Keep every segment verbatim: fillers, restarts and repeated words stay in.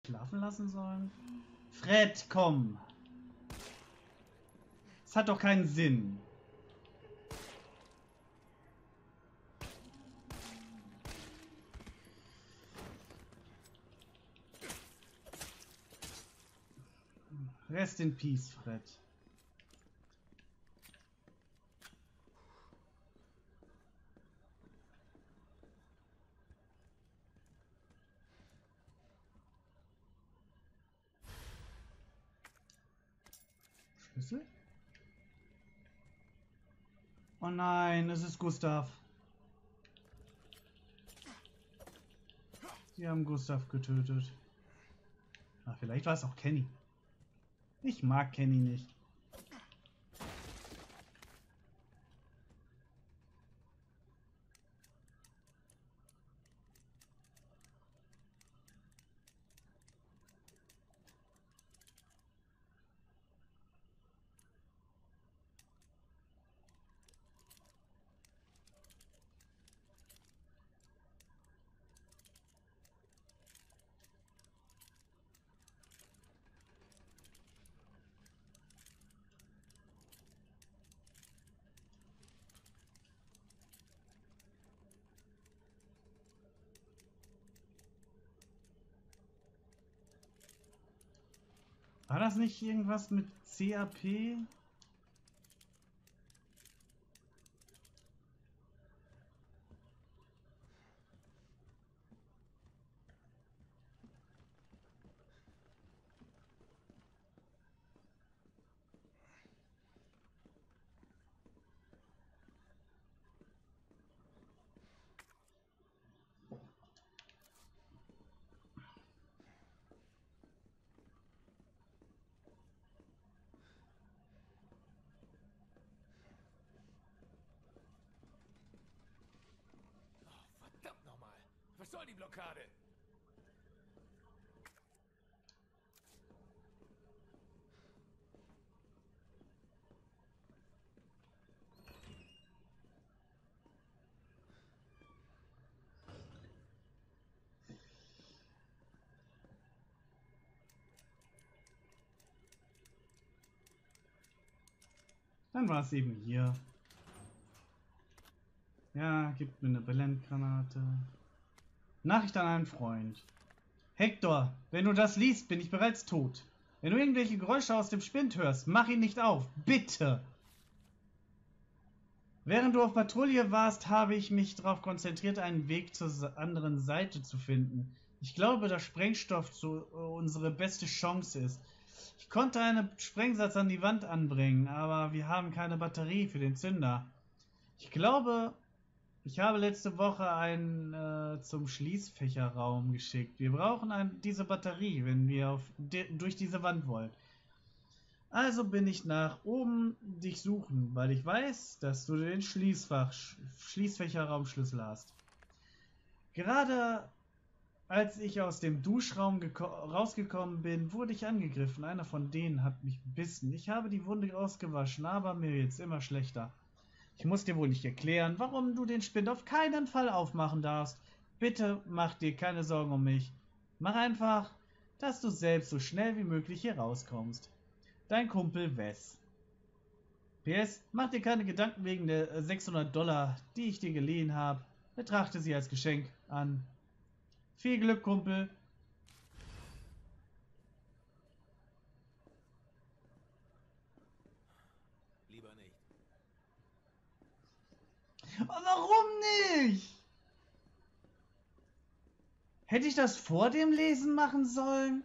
schlafen lassen sollen? Fred, komm! Das hat doch keinen Sinn. Rest in Peace, Fred. Schlüssel? Oh nein, es ist Gustav. Sie haben Gustav getötet. Ah, vielleicht war es auch Kenny. Ich mag Kenny nicht. War das nicht irgendwas mit C A P? Verdammt nochmal! Was soll die Blockade? Dann war es eben hier. Ja, gibt mir eine Blendgranate. Nachricht an einen Freund. Hector, wenn du das liest, bin ich bereits tot. Wenn du irgendwelche Geräusche aus dem Spind hörst, mach ihn nicht auf. Bitte! Während du auf Patrouille warst, habe ich mich darauf konzentriert, einen Weg zur anderen Seite zu finden. Ich glaube, dass Sprengstoff zu, äh, unsere beste Chance ist. Ich konnte einen Sprengsatz an die Wand anbringen, aber wir haben keine Batterie für den Zünder. Ich glaube, ich habe letzte Woche einen äh, zum Schließfächerraum geschickt. Wir brauchen ein, diese Batterie, wenn wir auf de, durch diese Wand wollen. Also bin ich nach oben dich suchen, weil ich weiß, dass du den Schließfach, Schließfächerraumschlüssel hast. Gerade als ich aus dem Duschraum rausgekommen bin, wurde ich angegriffen. Einer von denen hat mich gebissen. Ich habe die Wunde ausgewaschen, aber mir geht's immer schlechter. Ich muss dir wohl nicht erklären, warum du den Spind auf keinen Fall aufmachen darfst. Bitte mach dir keine Sorgen um mich. Mach einfach, dass du selbst so schnell wie möglich hier rauskommst. Dein Kumpel Wes. P S. Mach dir keine Gedanken wegen der sechshundert Dollar, die ich dir geliehen habe. Betrachte sie als Geschenk an. Viel Glück, Kumpel. Lieber nicht. Aber warum nicht? Hätte ich das vor dem Lesen machen sollen?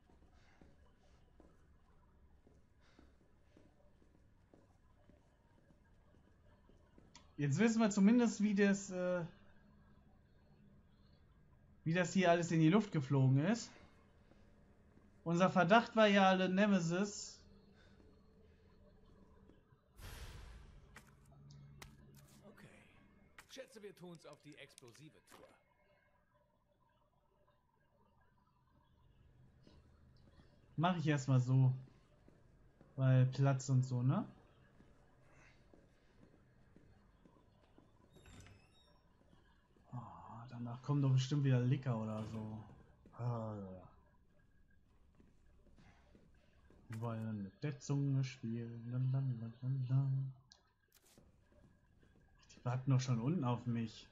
Jetzt wissen wir zumindest, wie das, äh, wie das hier alles in die Luft geflogen ist. Unser Verdacht war ja alle Nemesis. Okay. Schätze, wir tun's auf die explosive Tour. Mache ich erstmal so. Weil Platz und so, ne? Oh, danach kommt doch bestimmt wieder Licker oder so. Ah. wollen mit der Zunge spielen. Lalalala. Die warten doch schon unten auf mich.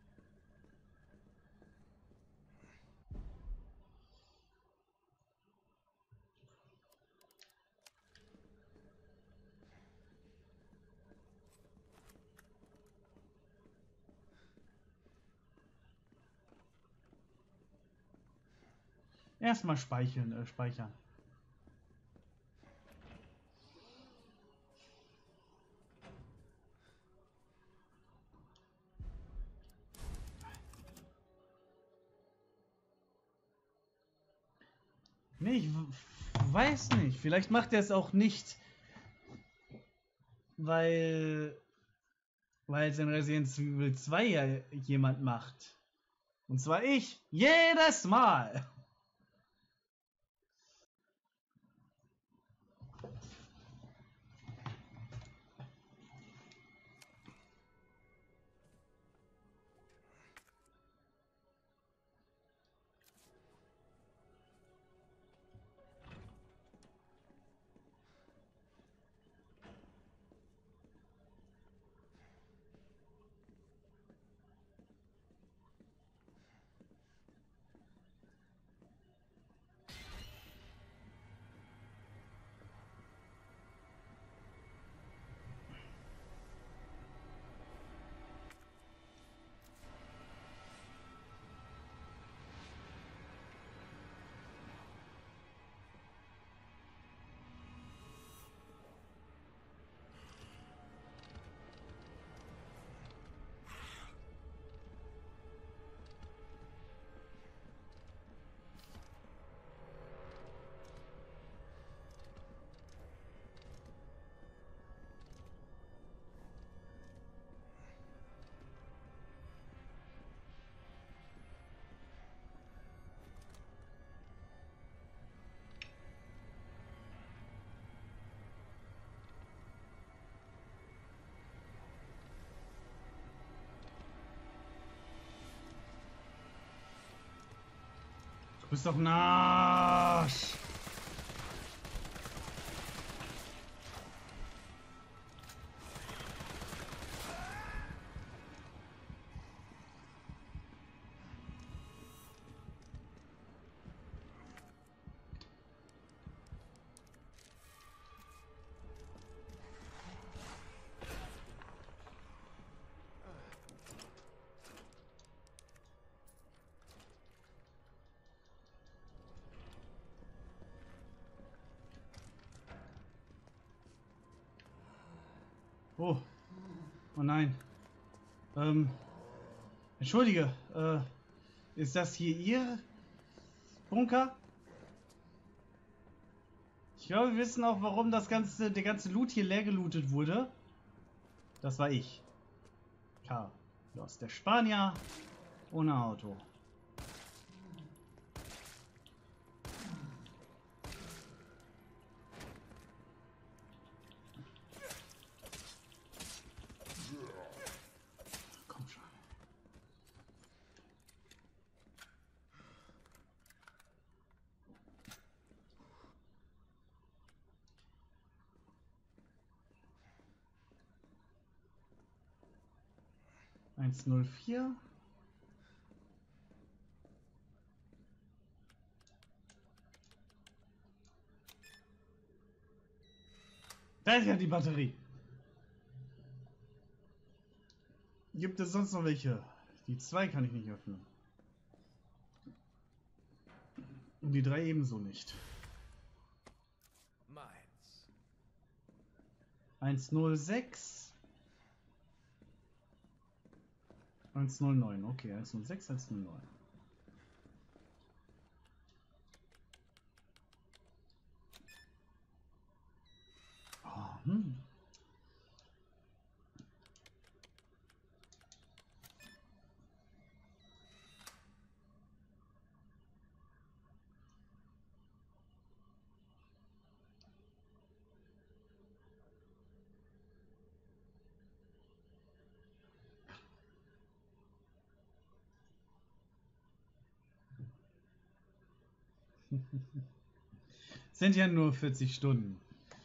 Erstmal speichern, äh, speichern. Nee, ich weiß nicht. Vielleicht macht er es auch nicht, weil, weil es in Resident Evil zwei ja jemand macht. Und zwar ich. Jedes Mal. Du bist doch ein Arsch. Oh. Oh nein. Ähm. Entschuldige. Äh. Ist das hier Ihr Bunker? Ich glaube, wir wissen auch, warum das ganze, der ganze Loot hier leer gelootet wurde. Das war ich. Carlos, der Spanier ohne Auto. Komm schon. eins null vier. Da ist ja die Batterie. Gibt es sonst noch welche? Die zwei kann ich nicht öffnen. Und die drei ebenso nicht. Meins. eins null sechs. eins null neun. Okay, eins null sechs, eins null neun. Oh, hm. Sind ja nur vierzig Stunden.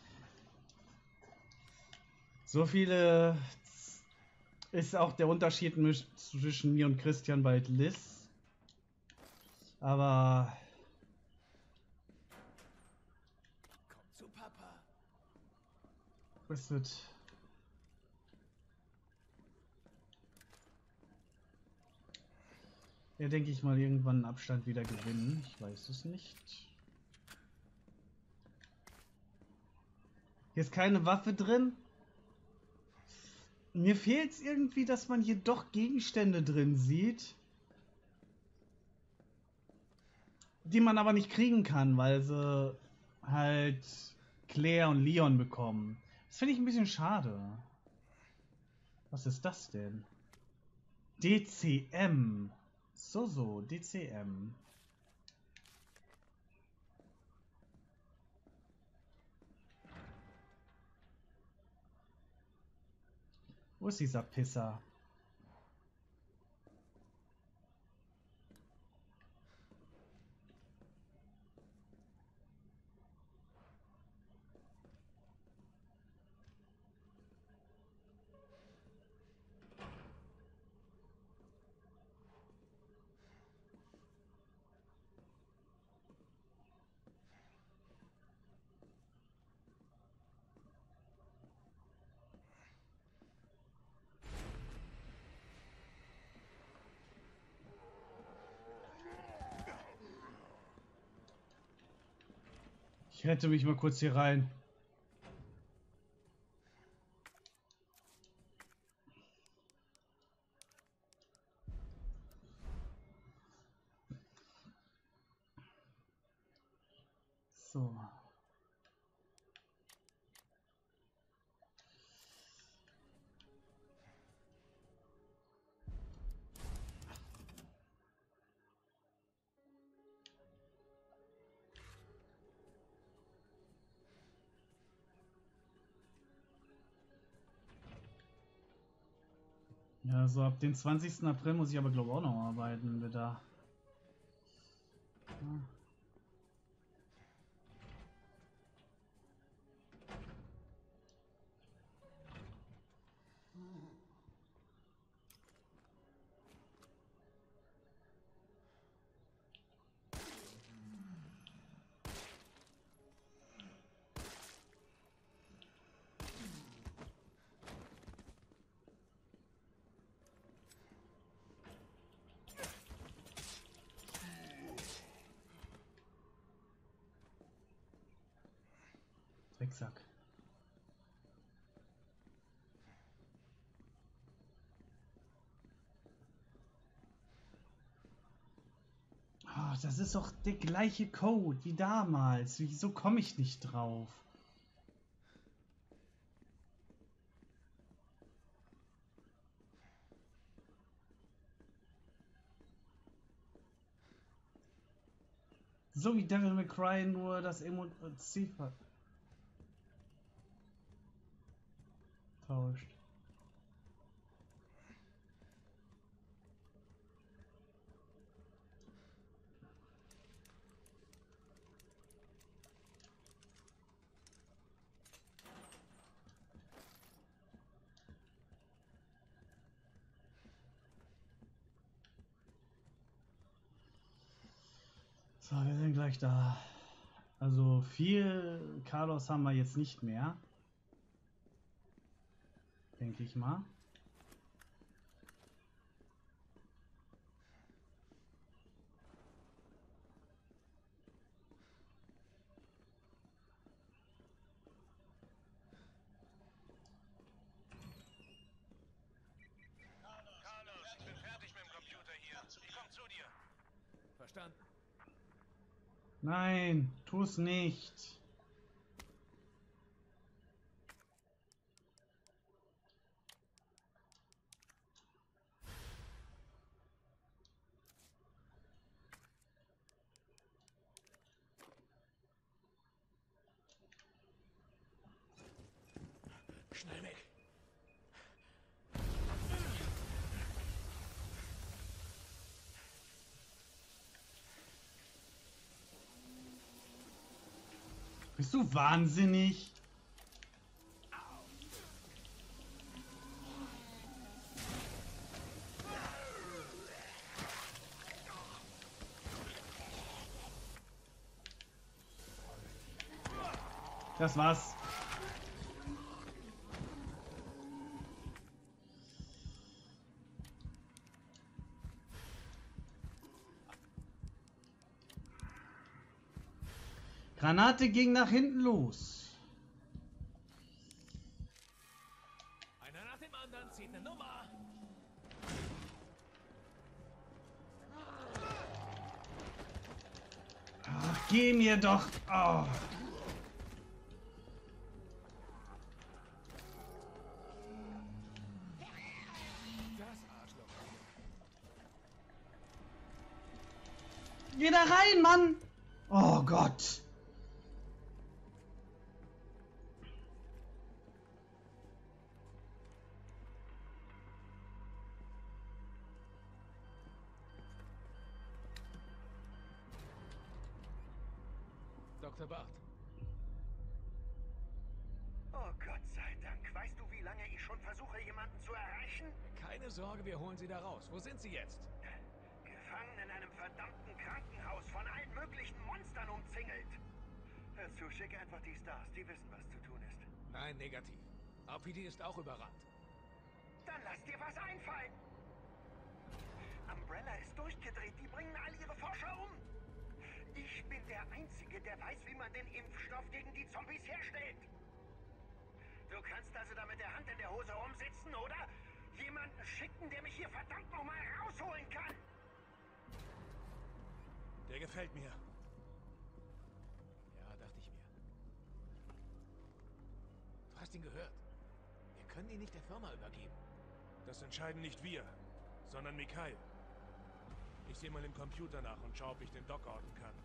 So viele ist auch der Unterschied zwischen mir und Christian bei Liz. Aber Komm zu Papa. es wird. Ja, denke ich mal, irgendwann einen Abstand wieder gewinnen. Ich weiß es nicht. Hier ist keine Waffe drin. Mir fehlt es irgendwie, dass man hier doch Gegenstände drin sieht, die man aber nicht kriegen kann, weil sie halt Claire und Leon bekommen. Das finde ich ein bisschen schade. Was ist das denn? D C M. So, so, D C M. Wo ist dieser Pisser? Ich rette mich mal kurz hier rein. So. Ja, so ab dem zwanzigsten April muss ich aber glaube ich auch noch arbeiten wieder. Ja. Drecksack. Oh, das ist doch der gleiche Code wie damals. Wieso komme ich nicht drauf? So wie Devil May Cry, nur das Emotiv tauscht. So, wir sind gleich da. Also viel Carlos haben wir jetzt nicht mehr. Denke ich mal. Carlos, ich bin fertig mit dem Computer hier. Ich komm zu dir. Verstanden. Nein, tu's nicht. Schnell weg. Bist du wahnsinnig? Das war's. Granate ging nach hinten los. Einer nach dem anderen zieht eine Nummer. Ach, geh mir doch. Oh. Das Arschloch. Geh da rein, Mann. Oh Gott. Doktor Bart. Oh Gott sei Dank. Weißt du, wie lange ich schon versuche, jemanden zu erreichen? Keine Sorge, wir holen Sie da raus. Wo sind Sie jetzt? Gefangen in einem verdammten Krankenhaus, von allen möglichen Monstern umzingelt. Hör zu, schick einfach die Stars. Die wissen, was zu tun ist. Nein, negativ. R P D ist auch überrannt. Dann lass dir was einfallen. Umbrella ist durchgedreht. Die bringen all ihre Forscher um. Ich bin der Einzige, der weiß, wie man den Impfstoff gegen die Zombies herstellt. Du kannst also da mit der Hand in der Hose rumsitzen, oder? Jemanden schicken, der mich hier verdammt nochmal rausholen kann. Der gefällt mir. Ja, dachte ich mir. Du hast ihn gehört. Wir können ihn nicht der Firma übergeben. Das entscheiden nicht wir, sondern Mikhail. Ich sehe mal im Computer nach und schaue, ob ich den Doc orten kann.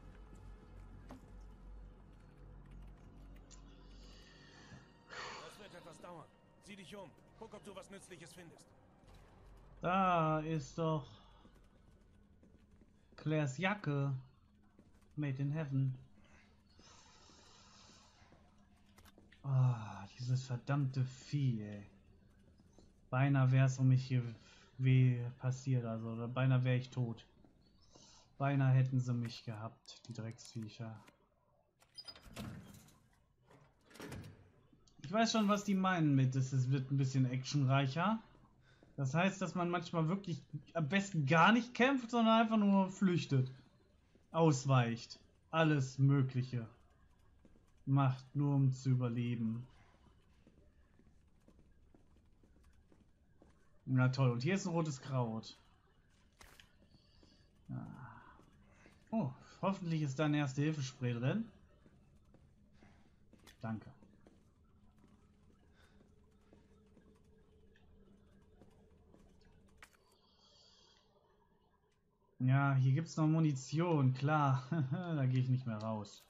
Das wird etwas dauern. Sieh dich um. Guck, ob du was Nützliches findest. Da ist doch Claires Jacke. Made in Heaven. Ah, dieses verdammte Vieh, ey. Beinahe wäre es um mich hier weh passiert, also oder beinahe wäre ich tot. Beinahe hätten sie mich gehabt, die Drecksviecher. Ich weiß schon, was die meinen mit, es wird ein bisschen actionreicher. Das heißt, dass man manchmal wirklich am besten gar nicht kämpft, sondern einfach nur flüchtet. Ausweicht. Alles Mögliche. Macht, nur um zu überleben. Na toll, und hier ist ein rotes Kraut. Ah. Oh, hoffentlich ist da ein Erste-Hilfe-Spray drin. Danke. Ja, hier gibt es noch Munition, klar. Da gehe ich nicht mehr raus.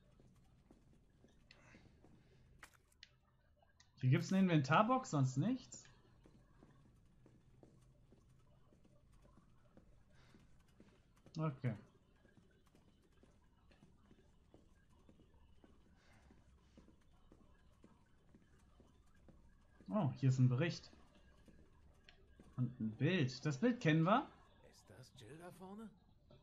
Hier gibt es eine Inventarbox, sonst nichts. Okay. Oh, hier ist ein Bericht. Und ein Bild. Das Bild kennen wir. Ist das Jill da vorne?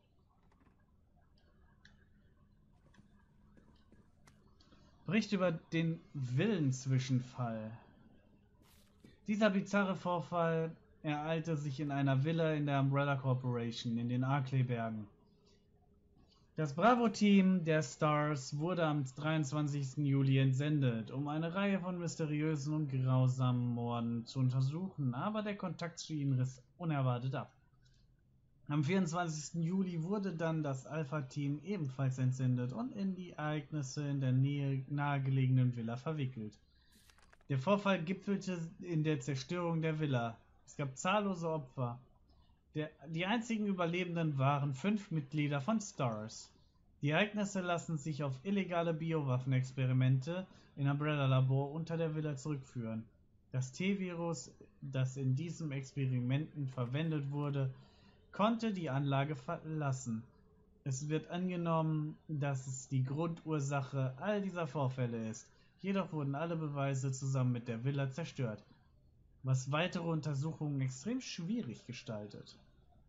Bericht über den Villenzwischenfall. Dieser bizarre Vorfall ereilte sich in einer Villa in der Umbrella Corporation in den Arklay-Bergen. Das Bravo-Team der Stars wurde am dreiundzwanzigsten Juli entsendet, um eine Reihe von mysteriösen und grausamen Morden zu untersuchen, aber der Kontakt zu ihnen riss unerwartet ab. Am vierundzwanzigsten Juli wurde dann das Alpha-Team ebenfalls entsendet und in die Ereignisse in der Nähe nahegelegenen Villa verwickelt. Der Vorfall gipfelte in der Zerstörung der Villa. Es gab zahllose Opfer. Der, die einzigen Überlebenden waren fünf Mitglieder von Stars. Die Ereignisse lassen sich auf illegale Biowaffenexperimente in Umbrella-Labor unter der Villa zurückführen. Das T-Virus, das in diesen Experimenten verwendet wurde, konnte die Anlage verlassen. Es wird angenommen, dass es die Grundursache all dieser Vorfälle ist. Jedoch wurden alle Beweise zusammen mit der Villa zerstört, was weitere Untersuchungen extrem schwierig gestaltet.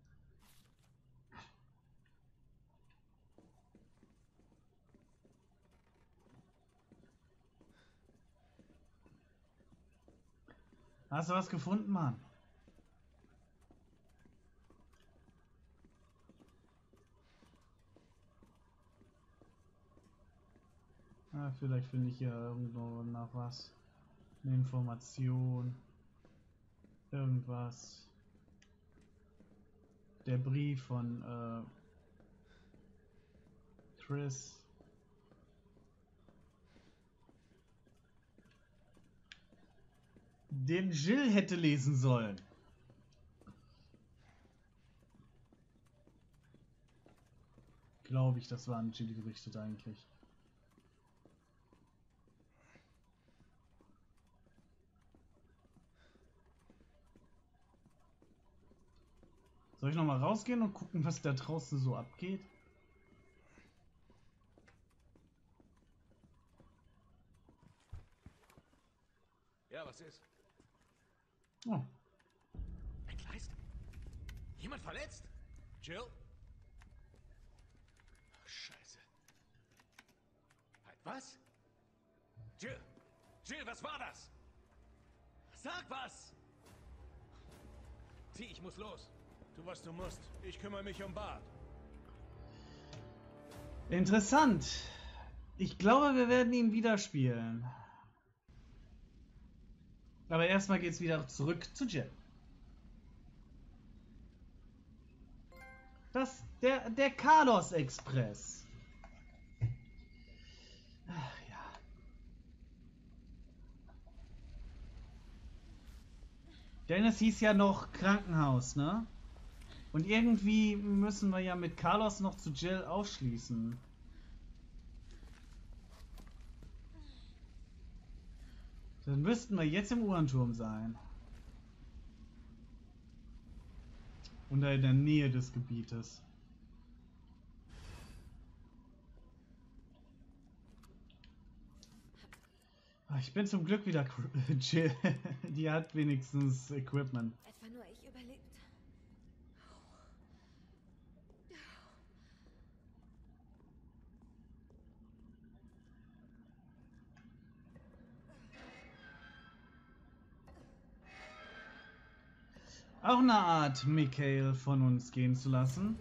Hast du was gefunden, Mann? Ah, vielleicht finde ich ja irgendwo nach was. Eine Information. Irgendwas. Der Brief von äh, Chris. Den Jill hätte lesen sollen. Glaube ich, das war an Jill gerichtet eigentlich. Soll ich noch mal rausgehen und gucken, was da draußen so abgeht? Ja, was ist? Oh. Ein Kleist? Jemand verletzt? Jill? Oh, Scheiße. Halt, was? Jill! Jill, was war das? Sag was! T, ich muss los. Tu, was du musst. Ich kümmere mich um Bart. Interessant. Ich glaube, wir werden ihn wieder spielen. Aber erstmal geht's wieder zurück zu Jill. Das, der, der Carlos Express. Ach ja. Denn es hieß ja noch Krankenhaus, ne? Und irgendwie müssen wir ja mit Carlos noch zu Jill ausschließen. Dann müssten wir jetzt im Uhrenturm sein. Und da in der Nähe des Gebietes. Ich bin zum Glück wieder Jill. Die hat wenigstens Equipment. Etwa nur ich überlebt. Auch eine Art, Michael von uns gehen zu lassen.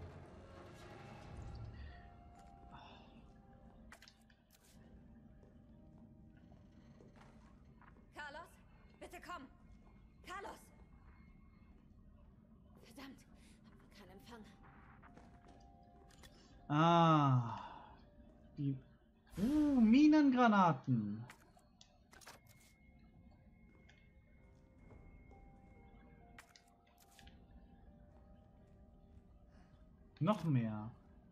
Carlos, bitte komm. Carlos! Verdammt, hab keinen Empfang. Ah. Die. Uh, Minengranaten. Noch mehr.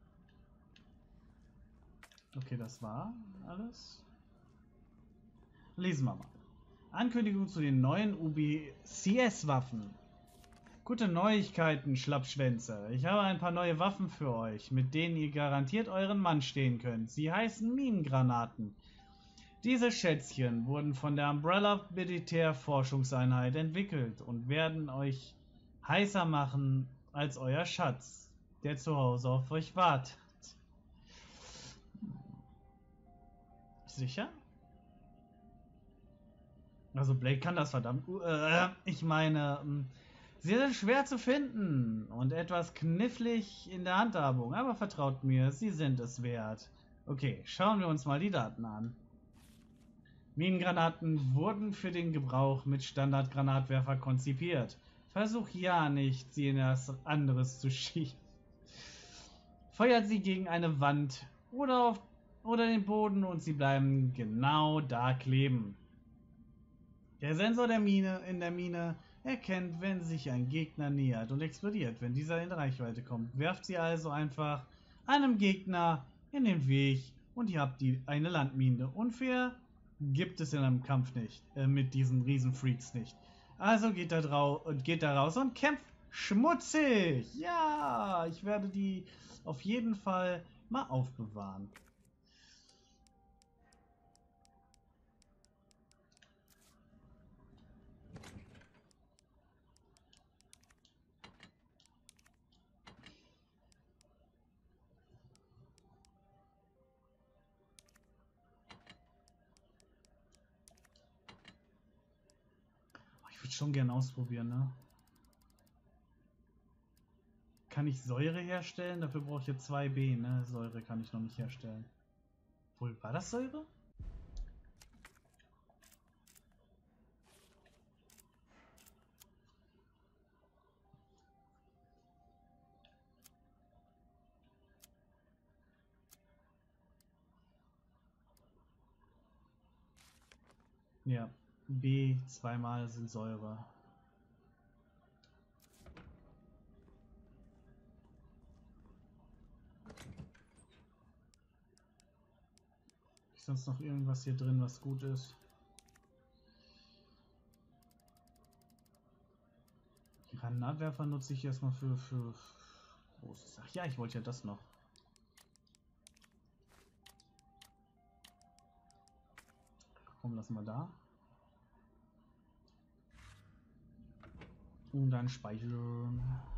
Okay, das war alles. Lesen wir mal. Ankündigung zu den neuen U B C S-Waffen. Gute Neuigkeiten, Schlappschwänze. Ich habe ein paar neue Waffen für euch, mit denen ihr garantiert euren Mann stehen könnt. Sie heißen Minengranaten. Diese Schätzchen wurden von der Umbrella Militärforschungseinheit entwickelt und werden euch heißer machen als euer Schatz, der zu Hause auf euch wartet. Sicher? Also Blake kann das verdammt. Äh, ich meine, sie sind schwer zu finden und etwas knifflig in der Handhabung, aber vertraut mir, sie sind es wert. Okay, schauen wir uns mal die Daten an. Minengranaten wurden für den Gebrauch mit Standardgranatwerfer konzipiert. Versuch ja nicht, sie in etwas anderes zu schießen. Feuert sie gegen eine Wand oder auf oder den Boden und sie bleiben genau da kleben. Der Sensor der Mine in der Mine erkennt, wenn sich ein Gegner nähert und explodiert, wenn dieser in Reichweite kommt. Werft sie also einfach einem Gegner in den Weg und ihr habt die, eine Landmine. Unfair gibt es in einem Kampf nicht, äh, mit diesen Riesenfreaks nicht. Also geht da, drau geht da raus und kämpft Schmutzig! Ja, ich werde die auf jeden Fall mal aufbewahren. Ich würde schon gerne ausprobieren, ne? Kann ich Säure herstellen? Dafür brauche ich jetzt zwei B, ne? Säure kann ich noch nicht herstellen. Wohl, war das Säure? Ja, B zweimal sind Säure. Ist sonst noch irgendwas hier drin, was gut ist? Granatwerfer nutze ich erstmal für, für großes. Ach ja, ich wollte ja das noch. Komm, lassen wir da. Und dann speichern.